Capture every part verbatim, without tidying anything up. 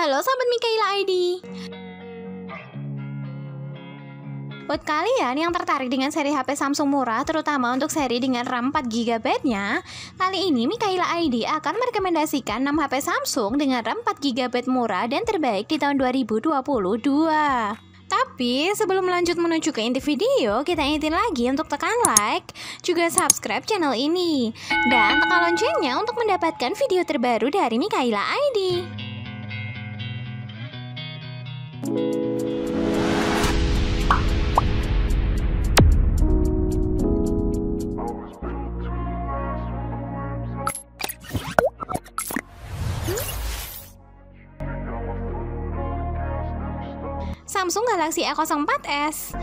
Halo Sobat Mikaela I D. Buat kalian yang tertarik dengan seri H P Samsung murah, terutama untuk seri dengan RAM empat giga byte-nya, kali ini Mikaela I D akan merekomendasikan enam H P Samsung dengan RAM empat giga byte murah dan terbaik di tahun dua ribu dua puluh dua. Tapi sebelum lanjut menuju ke inti video, kita ingetin lagi untuk tekan like, juga subscribe channel ini, dan tekan loncengnya untuk mendapatkan video terbaru dari Mikaela I D. Samsung Galaxy A nol empat S.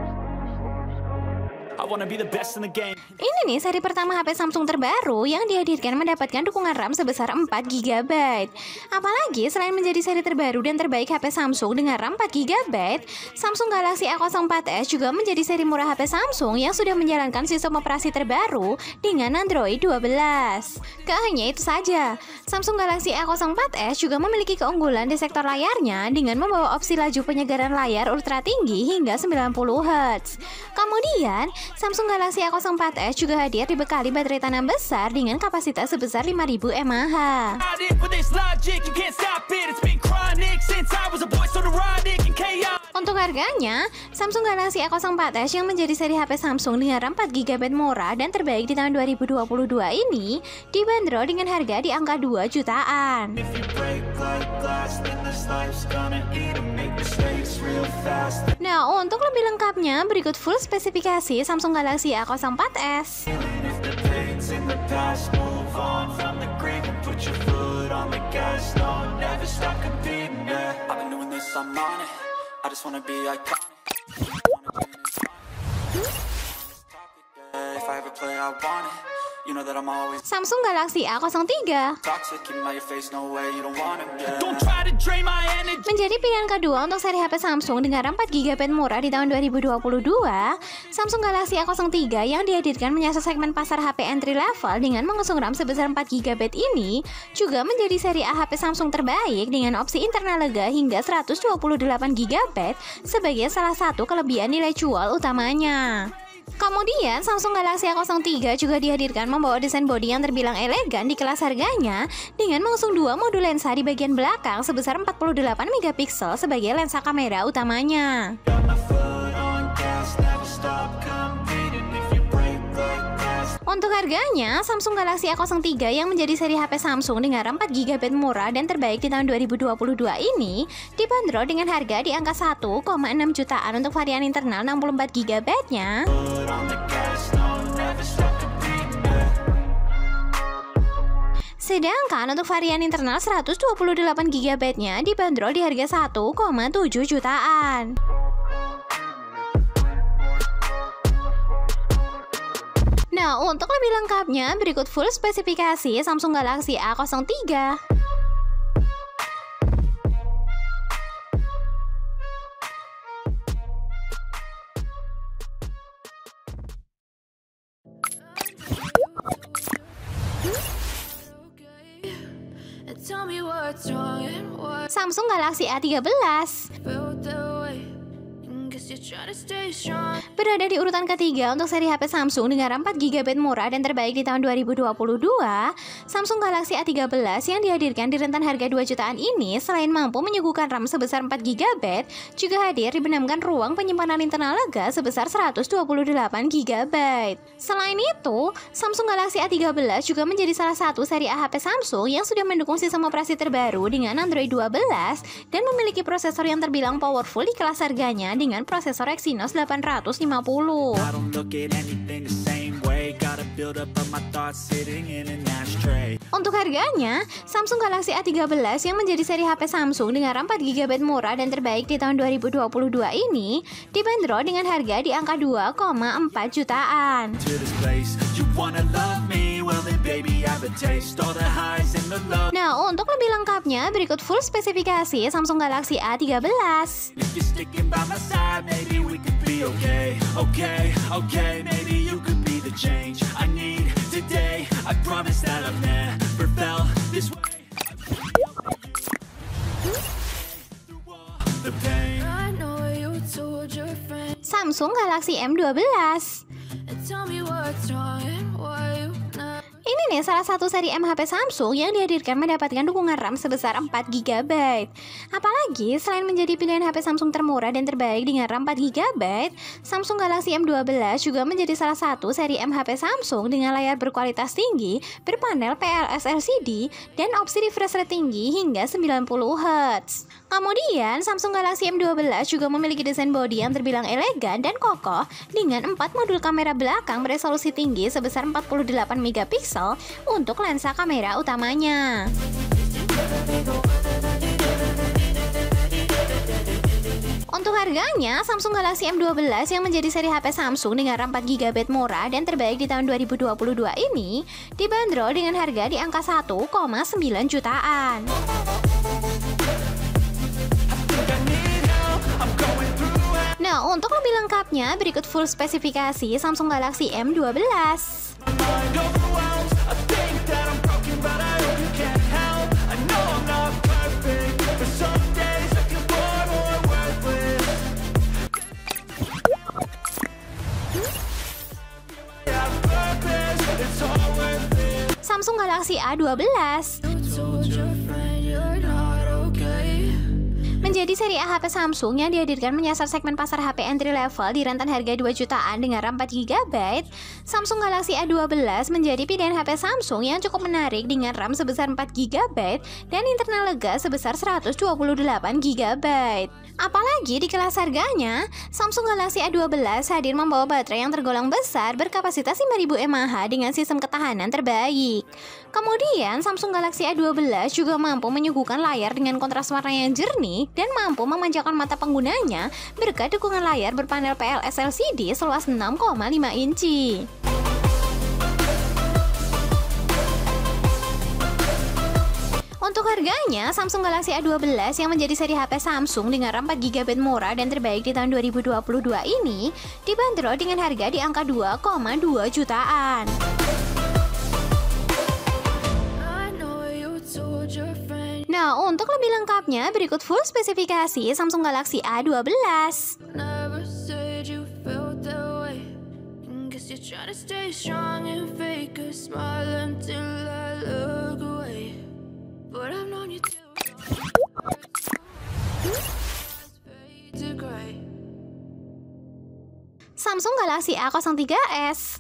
Ini nih seri pertama H P Samsung terbaru yang dihadirkan mendapatkan dukungan RAM sebesar empat giga byte. Apalagi selain menjadi seri terbaru dan terbaik H P Samsung dengan RAM empat giga byte, Samsung Galaxy A nol empat S juga menjadi seri murah H P Samsung yang sudah menjalankan sistem operasi terbaru dengan Android dua belas. Gak hanya itu saja, Samsung Galaxy A nol empat S juga memiliki keunggulan di sektor layarnya dengan membawa opsi laju penyegaran layar ultra tinggi hingga sembilan puluh hertz. Kemudian, Samsung Galaxy A nol empat S juga hadir dibekali baterai tanam besar dengan kapasitas sebesar lima ribu mAh. Untuk harganya, Samsung Galaxy A nol empat S yang menjadi seri H P Samsung dengan RAM empat giga byte murah dan terbaik di tahun dua ribu dua puluh dua ini dibanderol dengan harga di angka dua jutaan. Nah, untuk lebih lengkapnya berikut full spesifikasi Samsung Galaxy A nol empat S. I just wanna be iconic. If I ever play, I want it. You know that I'm always Samsung Galaxy A nol tiga. toxic, keep my face, no way, you don't want it. Yeah. Don't try to drain my energy. Menjadi pilihan kedua untuk seri H P Samsung dengan RAM empat giga byte murah di tahun dua ribu dua puluh dua, Samsung Galaxy A nol tiga yang dihadirkan menyasar segmen pasar H P entry level dengan mengusung RAM sebesar empat giga byte ini juga menjadi seri A H P Samsung terbaik dengan opsi internal lega hingga seratus dua puluh delapan giga byte sebagai salah satu kelebihan nilai jual utamanya. Kemudian Samsung Galaxy A nol tiga juga dihadirkan membawa desain bodi yang terbilang elegan di kelas harganya dengan mengusung dua modul lensa di bagian belakang sebesar empat puluh delapan megapiksel sebagai lensa kamera utamanya. Untuk harganya, Samsung Galaxy A nol tiga yang menjadi seri H P Samsung dengan RAM empat giga byte murah dan terbaik di tahun dua ribu dua puluh dua ini dibanderol dengan harga di angka satu koma enam jutaan untuk varian internal enam puluh empat giga byte-nya. Sedangkan untuk varian internal seratus dua puluh delapan giga byte-nya dibanderol di harga satu koma tujuh jutaan. Nah, untuk lebih lengkapnya berikut full spesifikasi Samsung Galaxy A nol tiga. Samsung Galaxy A tiga belas berada di urutan ketiga untuk seri H P Samsung dengan RAM empat giga byte murah dan terbaik di tahun dua ribu dua puluh dua. Samsung Galaxy A tiga belas yang dihadirkan di rentan harga dua jutaan ini selain mampu menyuguhkan RAM sebesar empat giga byte, juga hadir dibenamkan ruang penyimpanan internal lega sebesar seratus dua puluh delapan giga byte. Selain itu, Samsung Galaxy A tiga belas juga menjadi salah satu seri A H P Samsung yang sudah mendukung sistem operasi terbaru dengan Android dua belas dan memiliki prosesor yang terbilang powerful di kelas harganya dengan prosesor Exynos delapan ratus lima puluh. Untuk harganya, Samsung Galaxy A tiga belas yang menjadi seri H P Samsung dengan RAM empat giga byte murah dan terbaik di tahun dua ribu dua puluh dua ini dibanderol dengan harga di angka dua koma empat jutaan. Nah, untuk lebih lengkapnya berikut full spesifikasi Samsung Galaxy A tiga belas. I promise that I've never felt this way. Samsung Galaxy M dua belas. Ini nih salah satu seri M H P Samsung yang dihadirkan mendapatkan dukungan RAM sebesar empat giga byte. Apalagi selain menjadi pilihan H P Samsung termurah dan terbaik dengan RAM empat giga byte, Samsung Galaxy M dua belas juga menjadi salah satu seri M H P Samsung dengan layar berkualitas tinggi, berpanel P L S L C D, dan opsi refresh rate tinggi hingga sembilan puluh hertz. Kemudian, Samsung Galaxy M dua belas juga memiliki desain bodi yang terbilang elegan dan kokoh dengan empat modul kamera belakang beresolusi tinggi sebesar empat puluh delapan megapiksel untuk lensa kamera utamanya. Untuk harganya, Samsung Galaxy M dua belas yang menjadi seri H P Samsung dengan RAM empat giga byte murah dan terbaik di tahun dua ribu dua puluh dua ini dibanderol dengan harga di angka satu koma sembilan jutaan. Nah, untuk lebih lengkapnya, berikut full spesifikasi Samsung Galaxy M dua belas. Samsung Galaxy A dua belas menjadi seri A H P Samsung yang dihadirkan menyasar segmen pasar H P entry level di rentan harga dua jutaan dengan RAM empat giga byte. Samsung Galaxy A dua belas menjadi pilihan H P Samsung yang cukup menarik dengan RAM sebesar empat giga byte dan internal lega sebesar seratus dua puluh delapan giga byte. Apalagi di kelas harganya, Samsung Galaxy A dua belas hadir membawa baterai yang tergolong besar berkapasitas lima ribu mAh dengan sistem ketahanan terbaik. Kemudian, Samsung Galaxy A dua belas juga mampu menyuguhkan layar dengan kontras warna yang jernih dan mampu memanjakan mata penggunanya berkat dukungan layar berpanel P L S L C D seluas enam koma lima inci. Untuk harganya, Samsung Galaxy A dua belas yang menjadi seri H P Samsung dengan RAM empat giga byte murah dan terbaik di tahun dua ribu dua puluh dua ini dibanderol dengan harga di angka dua koma dua jutaan. Nah, untuk lebih lengkapnya, berikut full spesifikasi Samsung Galaxy A dua belas. Samsung Galaxy A nol tiga S.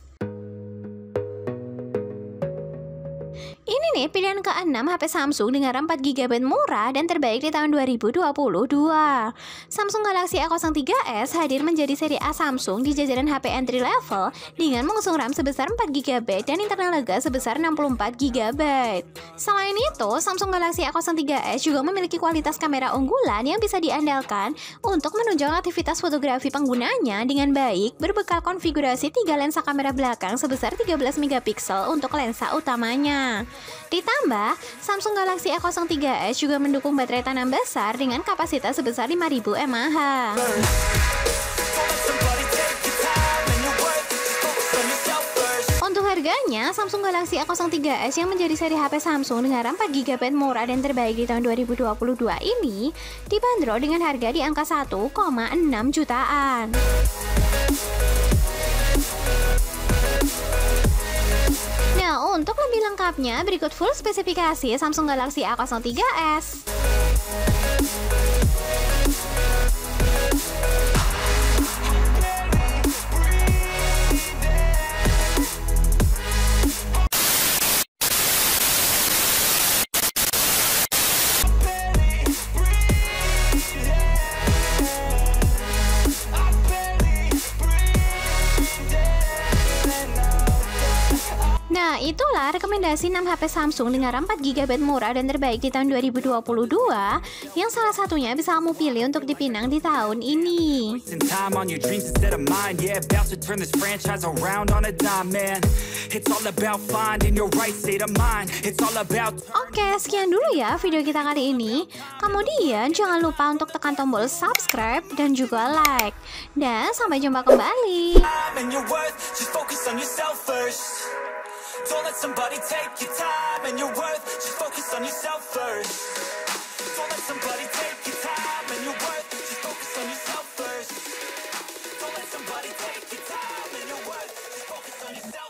Ini nih pilihan keenam H P Samsung dengan RAM empat giga byte murah dan terbaik di tahun dua ribu dua puluh dua. Samsung Galaxy A nol tiga S hadir menjadi seri A Samsung di jajaran H P entry level dengan mengusung RAM sebesar empat giga byte dan internal lega sebesar enam puluh empat giga byte. Selain itu, Samsung Galaxy A nol tiga S juga memiliki kualitas kamera unggulan yang bisa diandalkan untuk menunjang aktivitas fotografi penggunanya dengan baik, berbekal konfigurasi tiga lensa kamera belakang sebesar tiga belas megapiksel untuk lensa utamanya. Ditambah, Samsung Galaxy A nol tiga S juga mendukung baterai tanam besar dengan kapasitas sebesar lima ribu mAh. Untuk harganya, Samsung Galaxy A nol tiga S yang menjadi seri H P Samsung dengan RAM empat giga byte murah dan terbaik di tahun dua ribu dua puluh dua ini dibanderol dengan harga di angka satu koma enam jutaan. Nah, untuk lebih lengkapnya, berikut full spesifikasi Samsung Galaxy A nol tiga S. Nah, itulah rekomendasi enam H P Samsung dengan RAM empat giga byte murah dan terbaik di tahun dua ribu dua puluh dua yang salah satunya bisa kamu pilih untuk dipinang di tahun ini. Oke, sekian dulu ya video kita kali ini. Kemudian jangan lupa untuk tekan tombol subscribe dan juga like. Dan sampai jumpa kembali. Don't let somebody take your time and your worth. Just focus on yourself first. Don't let somebody take your time and your worth. Just focus on yourself first. Don't let somebody on your side.